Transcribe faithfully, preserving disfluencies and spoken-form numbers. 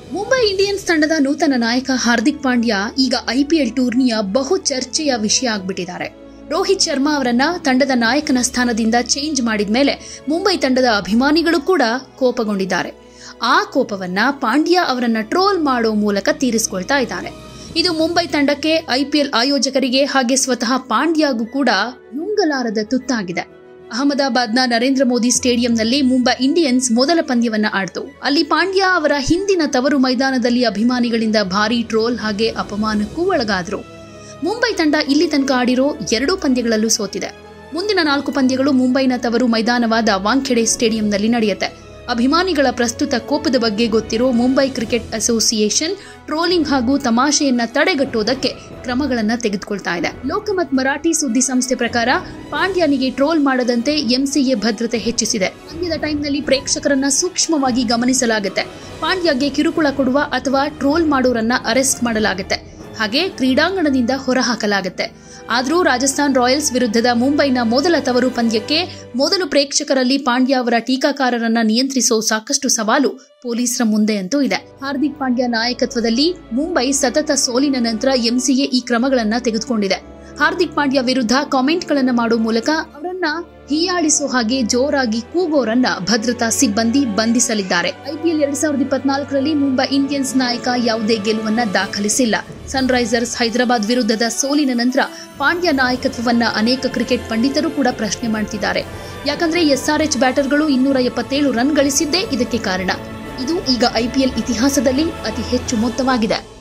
Mumbai Indians ತಂಡದ ನೂತನ ನಾಯಕ ಹಾರ್ದಿಕ್ ಪಾಂಡ್ಯ ಈಗ ಐಪಿಎಲ್ ಟೂರ್ನಿಯ ಬಹು ಚರ್ಚೆಯ ವಿಷಯ ಆಗ್ಬಿಟ್ಟಿದ್ದಾರೆ. ರೋಹಿತ್ ಶರ್ಮಾ ಅವರನ್ನ ತಂಡದ ನಾಯಕನ ಸ್ಥಾನದಿಂದ ಚೇಂಜ್ ಮಾಡಿದ ಮೇಲೆ ಮುಂಬೈ ತಂಡದ ಅಭಿಮಾನಿಗಳು ಕೂಡ ಕೋಪಗೊಂಡಿದ್ದಾರೆ. ಆ ಕೋಪವನ್ನ ಪಾಂಡ್ಯ ಅವರನ್ನ ಟ್ರೋಲ್ ಮಾಡೋ ಮೂಲಕ ತೀರಿಸಿಕೊಳ್ತಾ ಇದ್ದಾರೆ. ಇದು ಮುಂಬೈ ತಂಡಕ್ಕೆ, ಐಪಿಎಲ್ ಆಯೋಜಕರಿಗೆ ಹಾಗೆ ಸ್ವತಃ ಪಾಂಡ್ಯಗೂ ಕೂಡ ನುಂಗಲಾರದ ತುತ್ತಾಗಿದೆ. ಅಹಮದಾಬಾದ್ನ ನರೇಂದ್ರ ಮೋದಿ ಸ್ಟೇಡಿಯಂನಲ್ಲಿ ಮುಂಬೈ ಇಂಡಿಯನ್ಸ್ ಮೊದಲ ಪಂದ್ಯವನ್ನ ಆಡಿತು. ಅಲ್ಲಿ ಪಾಂಡ್ಯ ಅವರ ಹಿಂದಿನ ತವರು ಮೈದಾನದಲ್ಲಿ ಅಭಿಮಾನಿಗಳಿಂದ ಭಾರೀ ಟ್ರೋಲ್ ಹಾಗೆ ಅಪಮಾನಕ್ಕೂ ಒಳಗಾದ್ರು. ಮುಂಬೈ ತಂಡ ಇಲ್ಲಿ ತನಕ ಆಡಿರೋ ಎರಡೂ ಪಂದ್ಯಗಳಲ್ಲೂ ಸೋತಿದೆ. ಮುಂದಿನ ನಾಲ್ಕು ಪಂದ್ಯಗಳು ಮುಂಬೈನ ತವರು ಮೈದಾನವಾದ ವಾಂಖೆಡೆ ಸ್ಟೇಡಿಯಂನಲ್ಲಿ ನಡೆಯುತ್ತೆ. ಅಭಿಮಾನಿಗಳ ಪ್ರಸ್ತುತ ಕೋಪದ ಬಗ್ಗೆ ಗೊತ್ತಿರೋ ಮುಂಬೈ ಕ್ರಿಕೆಟ್ ಅಸೋಸಿಯೇಷನ್ ಟ್ರೋಲಿಂಗ್ ಹಾಗೂ ತಮಾಷೆಯನ್ನ ತಡೆಗಟ್ಟೋದಕ್ಕೆ ಕ್ರಮಗಳನ್ನ ತೆಗೆದುಕೊಳ್ತಾ ಇದೆ. ಲೋಕಮತ್ ಮರಾಠಿ ಸುದ್ದಿ ಸಂಸ್ಥೆ ಪ್ರಕಾರ ಪಾಂಡ್ಯನಿಗೆ ಟ್ರೋಲ್ ಮಾಡದಂತೆ ಎಂಸಿಎ ಭದ್ರತೆ ಹೆಚ್ಚಿಸಿದೆ. ಪಂದ್ಯದ ಟೈಮ್ನಲ್ಲಿ ಪ್ರೇಕ್ಷಕರನ್ನ ಸೂಕ್ಷ್ಮವಾಗಿ ಗಮನಿಸಲಾಗುತ್ತೆ. ಪಾಂಡ್ಯಗೆ ಕಿರುಕುಳ ಕೊಡುವ ಅಥವಾ ಟ್ರೋಲ್ ಮಾಡೋರನ್ನ ಅರೆಸ್ಟ್ ಮಾಡಲಾಗುತ್ತೆ. ಹಾಗೆ ಕ್ರೀಡಾಂಗಣದಿಂದ ಹೊರಹಾಕಲಾಗುತ್ತೆ. ಆದರೂ ರಾಜಸ್ಥಾನ್ ರಾಯಲ್ಸ್ ವಿರುದ್ಧದ ಮುಂಬೈನ ಮೊದಲ ತವರು ಪಂದ್ಯಕ್ಕೆ ಮೊದಲು ಪ್ರೇಕ್ಷಕರಲ್ಲಿ ಪಾಂಡ್ಯ ಅವರ ಟೀಕಾಕಾರರನ್ನ ನಿಯಂತ್ರಿಸೋ ಸಾಕಷ್ಟು ಸವಾಲು ಪೊಲೀಸರ ಮುಂದೆ ಅಂತೂ ಇದೆ. ಹಾರ್ದಿಕ್ ಪಾಂಡ್ಯ ನಾಯಕತ್ವದಲ್ಲಿ ಮುಂಬೈ ಸತತ ಸೋಲಿನ ನಂತರ ಎಂಸಿಎ ಈ ಕ್ರಮಗಳನ್ನ ತೆಗೆದುಕೊಂಡಿದೆ. ಹಾರ್ದಿಕ್ ಪಾಂಡ್ಯ ವಿರುದ್ಧ ಕಾಮೆಂಟ್ಗಳನ್ನ ಮಾಡುವ ಮೂಲಕ ಅವರನ್ನ ಹೀಯಾಳಿಸೋ ಹಾಗೆ ಜೋರಾಗಿ ಕೂಗೋರನ್ನ ಭದ್ರತಾ ಸಿಬ್ಬಂದಿ ಬಂಧಿಸಲಿದ್ದಾರೆ. ಐಪಿಎಲ್ ಎರಡ್ ಸಾವಿರದ ಇಪ್ಪತ್ನಾಲ್ಕರಲ್ಲಿ ಮುಂಬೈ ಇಂಡಿಯನ್ಸ್ ನಾಯಕ ಯಾವುದೇ ಗೆಲುವನ್ನ ದಾಖಲಿಸಿಲ್ಲ. ಸನ್ರೈಸರ್ಸ್ ಹೈದರಾಬಾದ್ ವಿರುದ್ಧದ ಸೋಲಿನ ನಂತರ ಪಾಂಡ್ಯ ನಾಯಕತ್ವವನ್ನ ಅನೇಕ ಕ್ರಿಕೆಟ್ ಪಂಡಿತರು ಕೂಡ ಪ್ರಶ್ನೆ ಮಾಡ್ತಿದ್ದಾರೆ. ಯಾಕಂದ್ರೆ ಎಸ್ಆರ್ಎಚ್ ಬ್ಯಾಟರ್ಗಳು ಇನ್ನೂರ ಎಪ್ಪತ್ತೇಳು ರನ್ ಗಳಿಸಿದ್ದೇ ಇದಕ್ಕೆ ಕಾರಣ. ಇದು ಈಗ ಐಪಿಎಲ್ ಇತಿಹಾಸದಲ್ಲಿ ಅತಿ ಹೆಚ್ಚು ಮೊತ್ತವಾಗಿದೆ.